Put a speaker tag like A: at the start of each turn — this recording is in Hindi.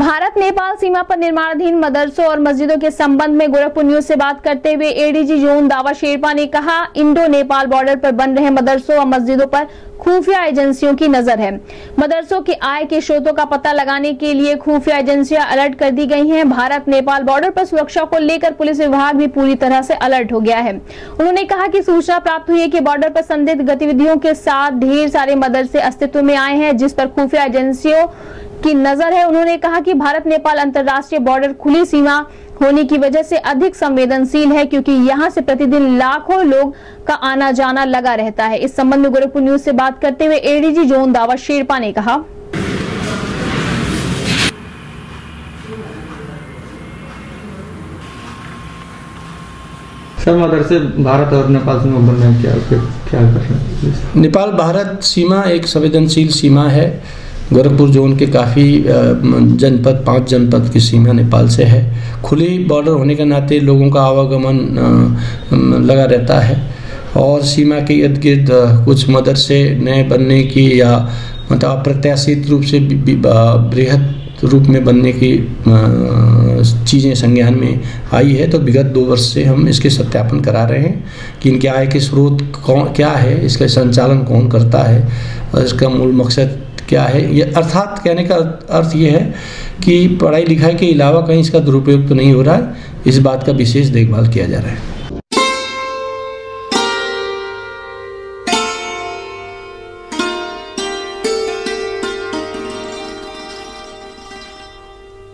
A: भारत नेपाल सीमा पर निर्माणाधीन मदरसों और मस्जिदों के संबंध में गोरखपुर न्यूज से बात करते हुए एडीजी जोन दावा शेरपा ने कहा, इंडो नेपाल बॉर्डर पर बन रहे मदरसों और मस्जिदों पर खुफिया एजेंसियों की नजर है। मदरसों की आय के स्रोतों का पता लगाने के लिए खुफिया एजेंसियां अलर्ट कर दी गई हैं। भारत नेपाल बॉर्डर पर सुरक्षा को लेकर पुलिस विभाग भी पूरी तरह से अलर्ट हो गया है। उन्होंने कहा कि सूचना प्राप्त हुई है कि बॉर्डर पर संदिग्ध गतिविधियों के साथ ढेर सारे मदरसे अस्तित्व में आए हैं, जिस पर खुफिया एजेंसियों की नजर है। उन्होंने कहा कि भारत नेपाल अंतर्राष्ट्रीय बॉर्डर खुली सीमा होने की वजह से अधिक संवेदनशील है, क्योंकि यहां से प्रतिदिन लाखों लोग का आना जाना लगा रहता है। इस संबंध में गोरखपुर न्यूज से बात करते हुए एडीजी जोन दावा शेरपा ने कहा,
B: सर मदरसे भारत और नेपाल सीमा बन रहे हैं, क्या कर रहे हैं?
C: नेपाल भारत सीमा एक संवेदनशील सीमा है। गोरखपुर जोन के काफ़ी जनपद 5 जनपद की सीमा नेपाल से है। खुली बॉर्डर होने के नाते लोगों का आवागमन लगा रहता है और सीमा के इर्द गिर्द कुछ मदरसे नए बनने की या मतलब अप्रत्याशित रूप से बृहद रूप में बनने की चीज़ें संज्ञान में आई है। तो विगत 2 वर्ष से हम इसके सत्यापन करा रहे हैं कि इनके आय के स्रोत क्या है, इसका संचालन कौन करता है और इसका मूल मकसद क्या है। ये अर्थात कहने का अर्थ ये है कि पढ़ाई लिखाई के अलावा कहीं इसका दुरुपयोग तो नहीं हो रहा है। इस बात का विशेष देखभाल किया जा रहा है।